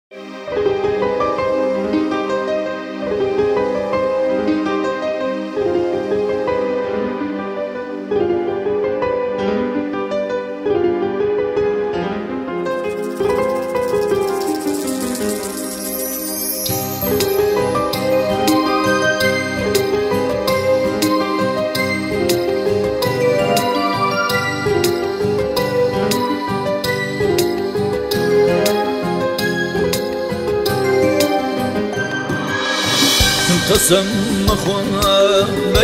قسم مخوان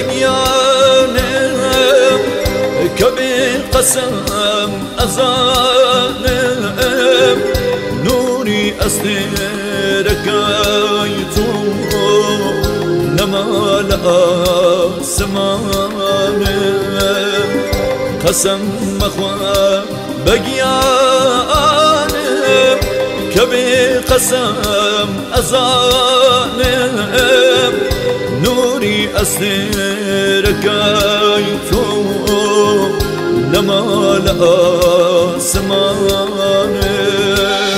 بگیانم کبی قسم ازانم نوری استرکای تو نمال آسمانم قسم مخوان بگیانم کبی قسم ازانم نوری استرکای تو نمال آسمانم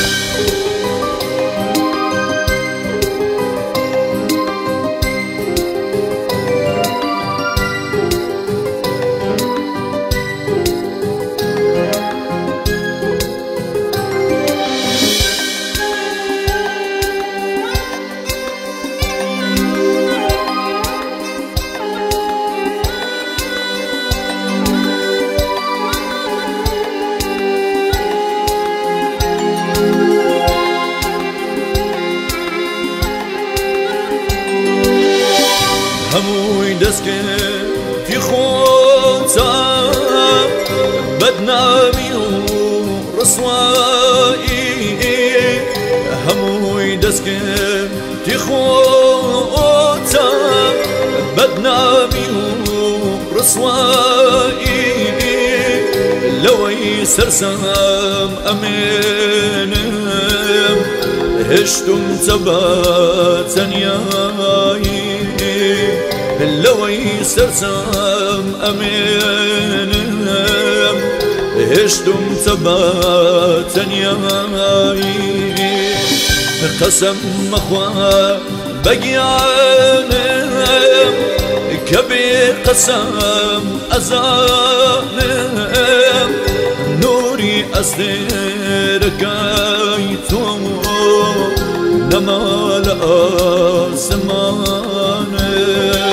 هموی دست کردی خودتا بدنامی و رسوایی هموی دست کردی خودتا بدنامی و رسوایی لوی سرسم امینم هشتم تبا تنیایی لوی سرسم امینم هشتم تبا تنیایی قسم مخوا بگیانم کبی قسم ازانم نوری استرکای تو نمال آسمانم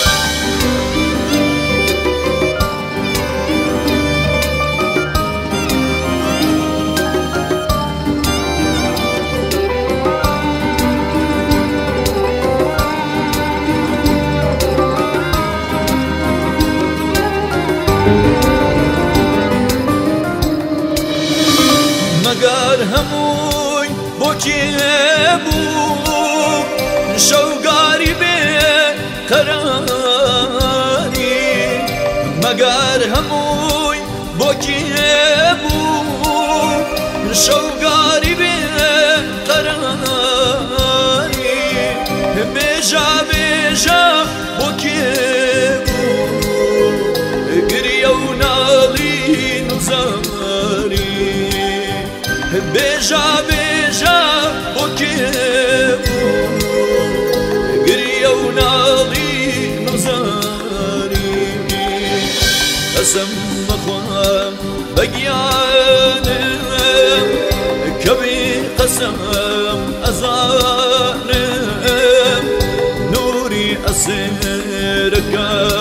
مگر هموی با کی بود شوگاری به قراری مگر هموی با کی بود شوگاری به قراری بیجا بیجا با کی بود گریه و نالی نزاری بیجا بیجا با کی بود گریه و نالی نزاری قسم مخوام بگیانم کبی قسم ازانم نوری اسرکا